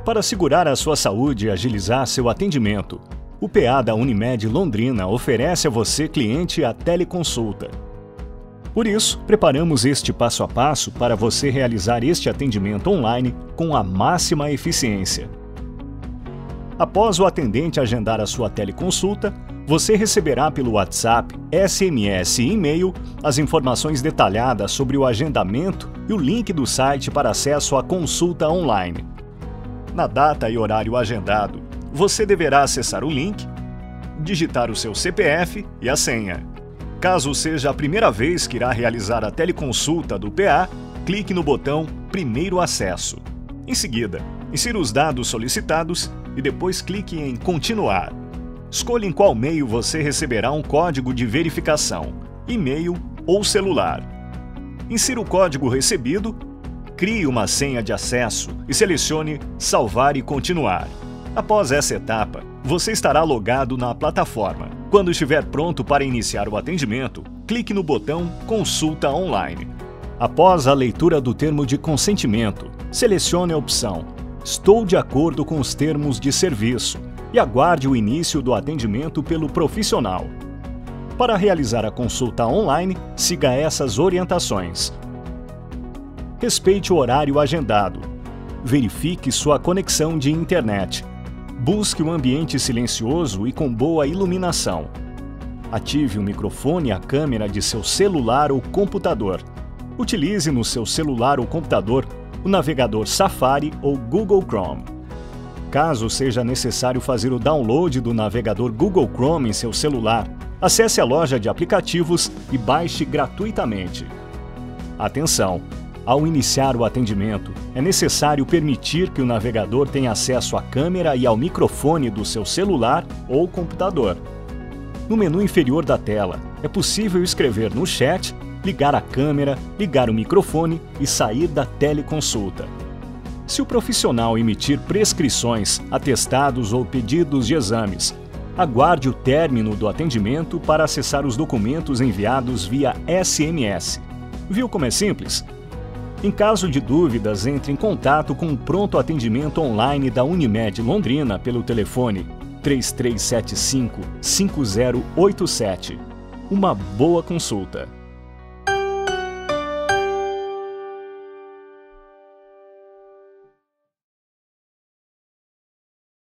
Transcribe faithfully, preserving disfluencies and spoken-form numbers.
Para assegurar a sua saúde e agilizar seu atendimento, o P A da Unimed Londrina oferece a você, cliente, a teleconsulta. Por isso, preparamos este passo a passo para você realizar este atendimento online com a máxima eficiência. Após o atendente agendar a sua teleconsulta, você receberá pelo WhatsApp, S M S e e-mail as informações detalhadas sobre o agendamento e o link do site para acesso à consulta online. Na data e horário agendado, você deverá acessar o link, digitar o seu C P F e a senha. Caso seja a primeira vez que irá realizar a teleconsulta do P A, clique no botão Primeiro Acesso. Em seguida, insira os dados solicitados e depois clique em Continuar. Escolha em qual meio você receberá um código de verificação, e-mail ou celular. Insira o código recebido, crie uma senha de acesso e selecione Salvar e Continuar. Após essa etapa, você estará logado na plataforma. Quando estiver pronto para iniciar o atendimento, clique no botão Consulta Online. Após a leitura do termo de consentimento, selecione a opção Estou de acordo com os termos de serviço e aguarde o início do atendimento pelo profissional. Para realizar a consulta online, siga essas orientações. Respeite o horário agendado. Verifique sua conexão de internet. Busque um ambiente silencioso e com boa iluminação. Ative o microfone e a câmera de seu celular ou computador. Utilize no seu celular ou computador o navegador Safari ou Google Chrome. Caso seja necessário fazer o download do navegador Google Chrome em seu celular, acesse a loja de aplicativos e baixe gratuitamente. Atenção! Ao iniciar o atendimento, é necessário permitir que o navegador tenha acesso à câmera e ao microfone do seu celular ou computador. No menu inferior da tela, é possível escrever no chat, ligar a câmera, ligar o microfone e sair da teleconsulta. Se o profissional emitir prescrições, atestados ou pedidos de exames, aguarde o término do atendimento para acessar os documentos enviados via S M S. Viu como é simples? Em caso de dúvidas, entre em contato com o pronto atendimento online da Unimed Londrina pelo telefone três três sete cinco, cinco zero oito sete. Uma boa consulta!